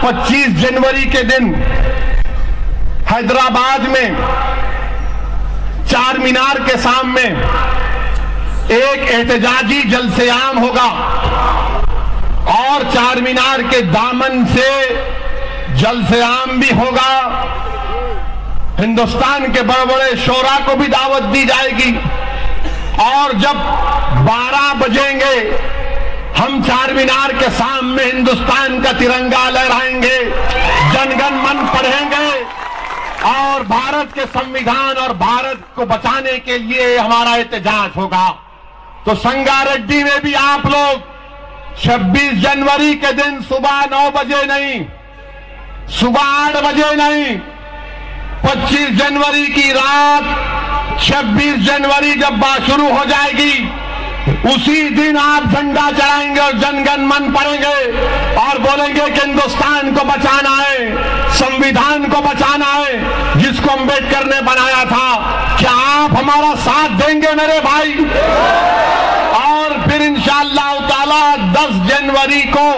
25 जनवरी के दिन हैदराबाद में चार मीनार के सामने एक एहतजाजी जलसे-आम होगा और चार मीनार के दामन से जलसे-आम भी होगा। हिंदुस्तान के बड़े बड़े शोरा को भी दावत दी जाएगी और जब 12 बजेंगे हम चार मीनार के सामने हिंदुस्तान का तिरंगा लहराएंगे, जनगण मन पढ़ेंगे और भारत के संविधान और भारत को बचाने के लिए हमारा एहतजाज होगा। तो संगारेड्डी में भी आप लोग 26 जनवरी के दिन सुबह 9 बजे नहीं, सुबह 8 बजे नहीं, 25 जनवरी की रात 26 जनवरी जब बात शुरू हो जाएगी उसी दिन आप झंडा चढ़ाएंगे और जनगण मन पढ़ेंगे और बोलेंगे कि हिंदुस्तान को बचाना है, संविधान को बचाना है जिसको अंबेडकर ने बनाया था। क्या आप हमारा साथ देंगे मेरे भाई? और फिर इंशाअल्लाह ताला 10 जनवरी को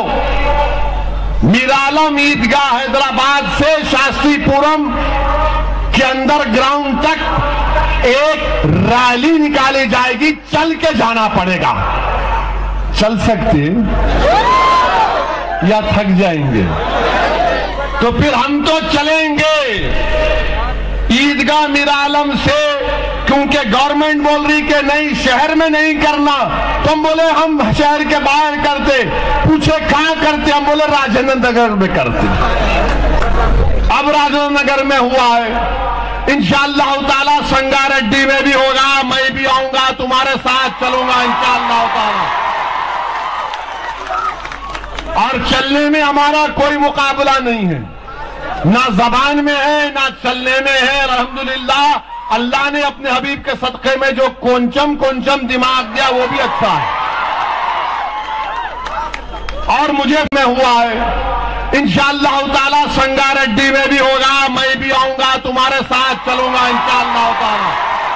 मीरालम ईदगाह हैदराबाद से शास्त्रीपुरम के अंदर ग्राउंड तक एक रैली निकाली जाएगी। चल के जाना पड़ेगा। चल सकते या थक जाएंगे? तो फिर हम तो चलेंगे ईदगाह मीरालम से, क्योंकि गवर्नमेंट बोल रही कि नहीं शहर में नहीं करना। तो हम बोले हम शहर के बाहर करते। पूछे कहां करते? हम बोले राजेंद्र नगर में करते। अब राजेंद्र नगर में हुआ है, इंशाअल्लाह ताला संगारेड्डी में भी होगा। मैं भी आऊंगा, तुम्हारे साथ चलूंगा इंशाअल्लाह ताला। और चलने में हमारा कोई मुकाबला नहीं है, ना जबान में है ना चलने में है। अल्हम्दुलिल्लाह अल्लाह ने अपने हबीब के सदक़े में जो कोंचम दिमाग दिया वो भी अच्छा है और मुझे में हुआ है। इंशाअल्लाह ताला संगारेड्डी में भी होगा, मैं भी आऊंगा, तुम्हारे साथ चलूंगा इंशाअल्लाह ताला।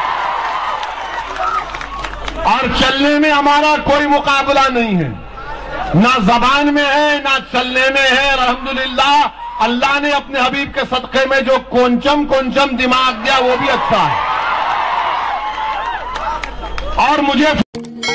और चलने में हमारा कोई मुकाबला नहीं है, ना जबान में है ना चलने में है। अल्हम्दुलिल्लाह अल्लाह ने अपने हबीब के सदक़े में जो कोंचम दिमाग दिया वो भी अच्छा है और मुझे